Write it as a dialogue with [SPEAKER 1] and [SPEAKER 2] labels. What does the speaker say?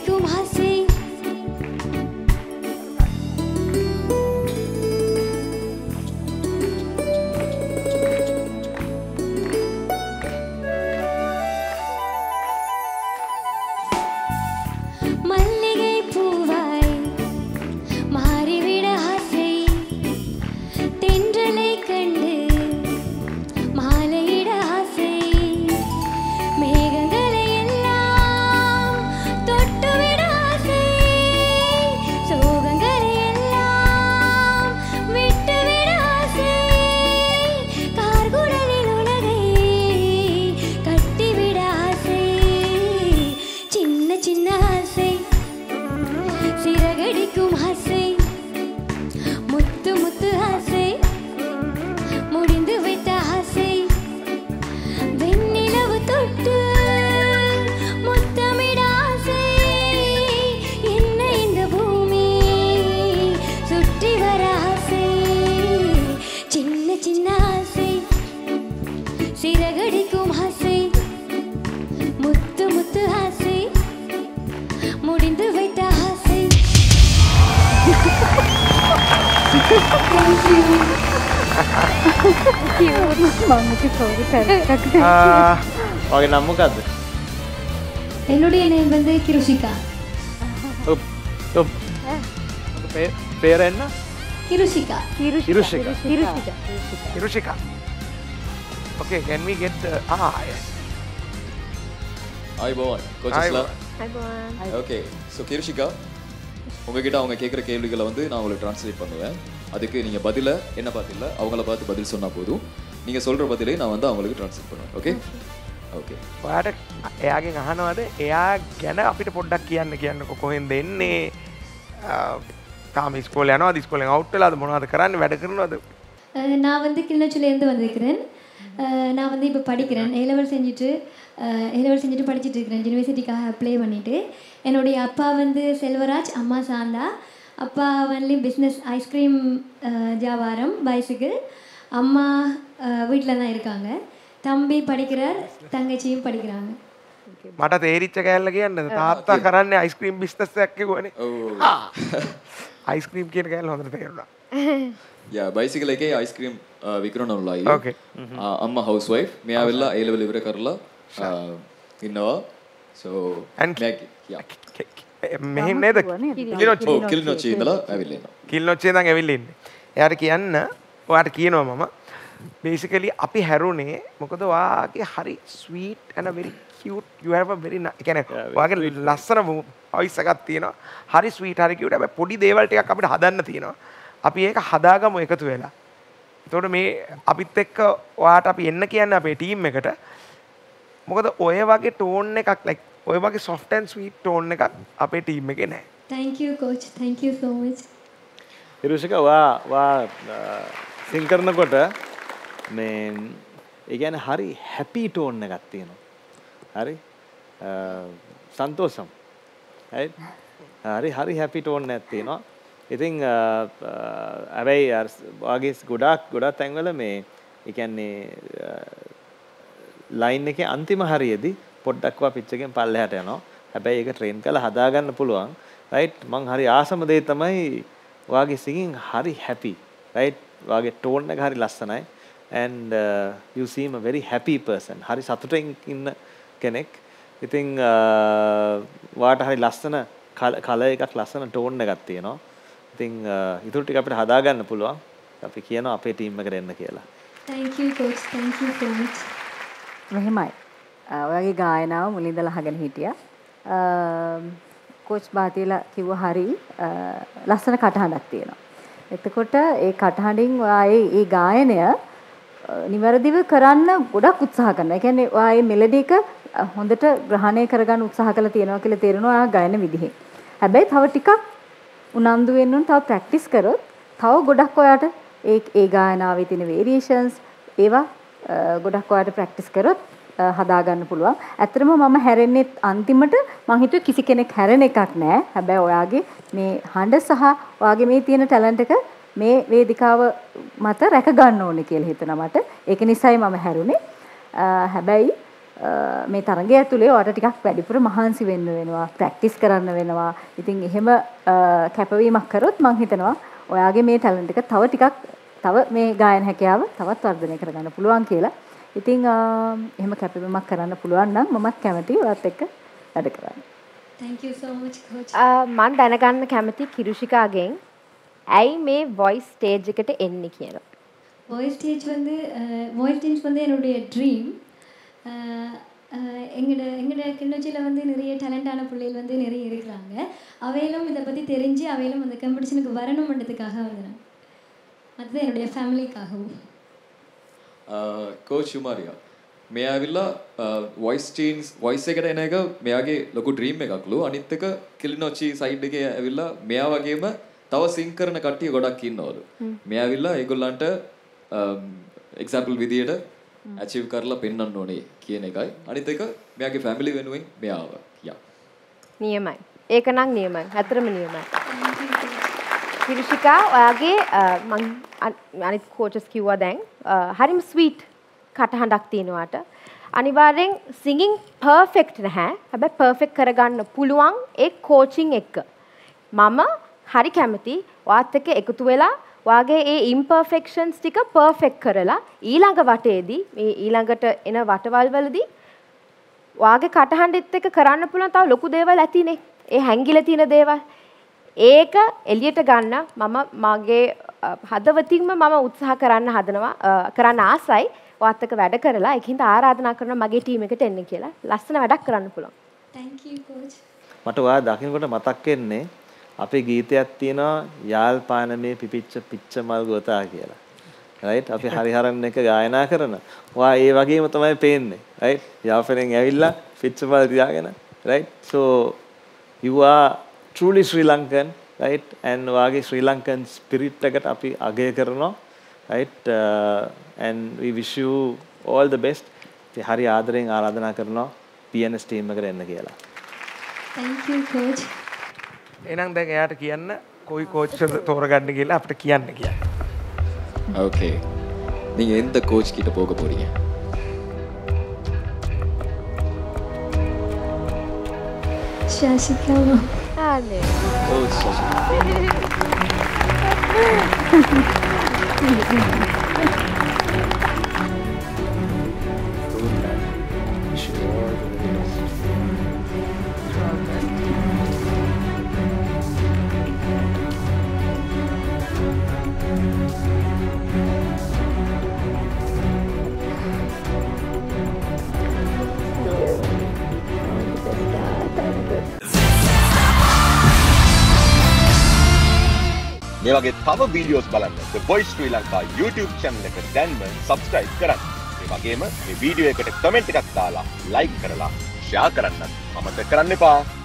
[SPEAKER 1] සිරගඩිකුම් හසේ
[SPEAKER 2] ඔගේ නම මොකද්ද?
[SPEAKER 1] என்னுடைய நேம் வந்து கிருஷிகா.
[SPEAKER 2] பேர் என்ன?
[SPEAKER 1] Krishika.
[SPEAKER 2] Kirushika. Okay, can we get yes.
[SPEAKER 3] Hi Bowan. Coach Isla. Hi Bowan. Okay, so Kirushika, உங்ககிட்ட அவங்க கேக்குற கேள்விகளை வந்து நான் உங்களுக்கு ட்ரான்ஸ்லேட் பண்ணுவேன். அதுக்கு நீங்க பதில என்ன பதில்ல அவங்கள பார்த்து பதில் சொன்னா போதும். நீங்க சொல்ற பதிலை நான் வந்து அவங்களுக்கு ட்ரான்ஸ்லேட் பண்ணுவேன். ஓகே? ஓகே.
[SPEAKER 2] ඔයාට එයාගෙන් අහනවාද එයා ගැන අපිට පොඩ්ඩක් කියන්නකො කොහෙන්ද එන්නේ? තාම ඉස්කෝලේ යනවාද? ඉස්කෝලෙන් අවුට් වෙලාද? මොනවද කරන්නේ? වැඩ කරනවද?
[SPEAKER 1] நான் வந்து கிளிநொச்சியிலேருந்து வந்திருக்கிறேன். நான் வந்து இப்போ படிக்கிறேன். ஏ லெவல் செஞ்சுட்டு படிச்சுட்டு இருக்கிறேன். யூனிவர்சிட்டிக்காக அப்ளை பண்ணிவிட்டு. என்னுடைய அப்பா வந்து செல்வராஜ், அம்மா சாந்தா. அப்பா வந்து பிஸ்னஸ் ஐஸ்கிரீம் வியாபாரம், பைசிக்கிள். அம்மா வீட்டில் தான் இருக்காங்க. தம்பி படிக்கிறார், தங்கச்சியும் படிக்கிறாங்க.
[SPEAKER 2] මට තේරිච්ච කෑල්ල කියන්නද? තාත්තා කරන්නේ අයිස්ක්‍රීම් බිස්නස් එකක් කිව්වනේ. ඔව්. අයිස්ක්‍රීම් කියන කෑල්ල හොඳට තේරුණා.
[SPEAKER 3] යා බයිසිකල් එකේ අයිස්ක්‍රීම් විකුණනවා අයියා. ඕකේ. අම්මා හවුස් වයිෆ්. මෙයා වෙලා A level ඉවර කරලා ඉන්නවා. So මෙහෙම නේද? කිලිනොච්චි ඉඳලා ඇවිල්ලා ඉන්නවා. කිලිනොච්චි ඉඳන් ඇවිල්ලා ඉන්නේ. එයාට කියන්න ඔයාට කියනවා මම basically අපි හැරුණේ මොකද ඔයාගේ හරි sweet and a very cute, you have a very කියන්නේ ඔයාගේ ලස්සන voice එකක් තියෙනවා. හරි sweet, හරි cute. හැබැයි පොඩි දේවල් ටිකක් අපිට හදන්න තියෙනවා. අපි ඒක හදාගමු එකතු වෙලා. එතකොට මේ අපිත් එක්ක ඔයාට අපි එන්න කියන්නේ අපේ ටීම් එකට. මොකද ඔය වගේ ටෝන් එකක් like ඔය වගේ soft and sweet ටෝන් එකක් අපේ ටීම් එකේ නැහැ.
[SPEAKER 1] Thank you coach. Thank you so much.
[SPEAKER 4] Kirushika වා සින් කරනකොට මේ ඒ කියන්නේ හරි හැපි ටෝන් එකක් තියෙනවා. හරි සන්තෝෂම්. හරි හැපි ටෝන් එකක් තියෙනවා. ඉතින් හැබැයි වාගේ ගොඩක් තැන්වල මේ ඒ කියන්නේ ලයින් එකේ අන්තිම හරියේදී පොඩ්ඩක් වා පිච් එකෙන් පල්ලෙහාට යනවා. හැබැයි ඒක ට්‍රේන් කරලා හදා ගන්න පුළුවන්. රයිට් මං හරි ආසම දේ තමයි වාගේ සිංගින් හරි හැපි. රයිට් වාගේ ටෝන් එක හරි ලස්සනයි. And you seem a very happy person. hari සතුටින් ඉන්න කෙනෙක්. ඉතින් වාට හරි ලස්සන කලර් එකක් ලස්සන ටෝන් එකක් තියෙනවා. ඉතින් ඊටු ටික අපිට හදා ගන්න පුළුවන්. අපි කියනවා අපේ ටීම් එකට එන්න කියලා.
[SPEAKER 1] Thank you coach. Thank you so much.
[SPEAKER 5] මෙහෙමයි. ඔයාගේ ගායනාව මුලින් ඉඳලා අහගෙන හිටියා. කෝච් බාතිලා කිව්වා හරි ලස්සන කටහඬක් තියෙනවා. එතකොට ඒ කටහඬින් ඔයා ඒ ගායනය නිවැරදිව කරන්න ගොඩක් උත්සාහ කරනවා. ඒ කියන්නේ ඔයා මේ මෙලඩි එක හොඳට ග්‍රහණය කරගන්න උත්සාහ කරලා තියෙනවා කියලා තේරෙනවා ඔයා ගායන විදිහේ. හැබැයි තව ටිකක් උනන්දු වෙන්න ඕන, තව ප්‍රැක්ටිස් කරොත් තව ගොඩක් ඔයාට ඒ ගායනාවේ තියෙන වේරියේෂන්ස් ඒවා ගොඩක් ඔයාට ප්‍රැක්ටිස් කරොත් හදා ගන්න පුළුවන්. ඇත්තටම මම හැරෙන්නේ අන්තිමට මං හිතුවේ කිසි කෙනෙක් හැරෙන එකක් නෑ. හැබැයි ඔයාගේ මේ හඬ සහ ඔයාගේ මේ තියෙන ටැලන්ට් එක මේ වේදිකාව මත රැක ගන්න ඕනේ කියලා හිතනවා මට. ඒක නිසායි මම හැරුණේ. හැබැයි මේ තරඟය ඇතුලේ ඔයාලට ටිකක් වැඩිපුර මහන්සි වෙන්න වෙනවා ප්‍රැක්ටිස් කරන්න වෙනවා. ඉතින් එහෙම කැපවීමක් කරොත් මම හිතනවා ඔයාගේ මේ ටැලන්ට් එක තව ටිකක් තව මේ ගායන හැකියාව තවත් වර්ධනය කරගන්න පුළුවන් කියලා. ඉතින් එහෙම කැපවීමක් කරන්න පුළුවන් නම් මමත් කැමතියි ඔයත් එක්ක වැඩ කරන්න.
[SPEAKER 1] Thank you so much coach.
[SPEAKER 6] මම දැනගන්න කැමති කිරුෂිකාගෙන් ඇයි මේ voice stage එකට එන්නේ කියලා.
[SPEAKER 1] voice stage வந்து என்னுடைய ட்ரீம். எங்கட கிளிநொச்சியில் வந்து நிறைய டேலண்டான பிள்ளைகள் வந்து நிறைய இருக்கிறாங்க. அவையிலும் இதை பற்றி தெரிஞ்சு அவையிலும் அந்த காம்படிஷனுக்கு வரணும்ன்றதுக்காக வந்தேன். அது என்னுடைய ஃபேமிலிக்காகவும்.
[SPEAKER 7] கோச் ஷுமாரியா මෙයා ඇවිල්ලා වොයිස් එකට එන එක මෙයාගේ ලොකු ඩ්‍රීම් එකක්ලු. අනිත් එක කිලිනොච්චි සයිඩ් එකේ ඇවිල්ලා මෙයා වගේම තව සිංක් කරන කට්ටිය ගොඩක් ඉන්නවලු. මෙයා ඇවිල්ලා ඒගොල්ලන්ට එක්සැම්පල් විදියට අචීව් කරලා පෙන්වන්න ඕනේ කියන එකයි. අනිත් එක මෙයාගේ ෆැමිලි වෙනුවෙන් මෙයාව.
[SPEAKER 6] නියමයි. ඒක නම් නියමයි. ඇත්තටම නියමයි. කිරුෂිකා ඔයාගේ මං අනිත් කෝචස් කිව්වා දැන් හරිම ස්වීට් කටහඬක් තියෙනවාට අනිවාර්යෙන් සිංගින් පර්ෆෙක්ට් නැහැ. හැබැයි පර්ෆෙක්ට් කරගන්න පුළුවන් ඒ කෝචින් එක්ක. මම හරි කැමති ඔයාත් එක්ක එකතු වෙලා ඔයාගේ ඒ ඉම්පර්ෆෙක්ෂන්ස් ටික පර්ෆෙක්ට් කරලා ඊළඟ වටේදී මේ ඊළඟට එන වටවල් වලදී ඔයාගේ කටහඬෙත් එක්ක කරන්න පුළුවන් තව ලොකු දේවල් ඇතිනේ. ඒ හැංගිලා තියෙන දේවල්. ඒක එළියට ගන්න මම මගේ හදවතින්ම මම උත්සාහ කරන්න ආසයි. ඔයත් එක්ක වැඩ කරලා ඒකින්ද ආරාධනා කරනවා මගේ ටීම් එකට එන්න කියලා. ලස්සන වැඩක් කරන්න පුළුවන්.
[SPEAKER 1] Thank you coach.
[SPEAKER 4] මට ඔයා දකින්නකොට මතක් වෙන්නේ අපේ ගීතයක් තියෙනවා යාල්පානමේ පිපිච්ච පිච්ච මල් ගොතා කියලා. right? අපි හරිහරන් එක ගායනා කරන. ඔයා ඒ වගේම තමයි පේන්නේ. right? යාපෙනෙන් ඇවිල්ලා පිච්ච මල් තියාගෙන. right? So you are truly Sri Lankan. right? and ඔයාගේ Sri Lankan spirit එකට අපි අගය කරනවා. right? and we wish you all the best. හරි ආදරෙන් ආරාධනා කරනවා PNS team එකට එන්න කියලා.
[SPEAKER 1] Thank you coach.
[SPEAKER 3] එහෙනම් දැන් එයාට කියන්න කොයි කෝච් තෝරගන්න කියලා අපිට කියන්න කියන්න.
[SPEAKER 7] Okay. நீங்க எந்த கோச் கிட்ட போக போறீங்க?
[SPEAKER 1] Shashika.
[SPEAKER 6] ආනේ.
[SPEAKER 7] கோச் சசிகலா.
[SPEAKER 8] මේ වගේ තව වීඩියෝස් බලන්න The Voice Sri Lanka YouTube channel එක දැන්ම subscribe කරන්න. ඒ වගේම මේ වීඩියෝ එකට කමෙන්ට් එකක් දාලා like කරලා share කරන්න අමතක කරන්න එපා.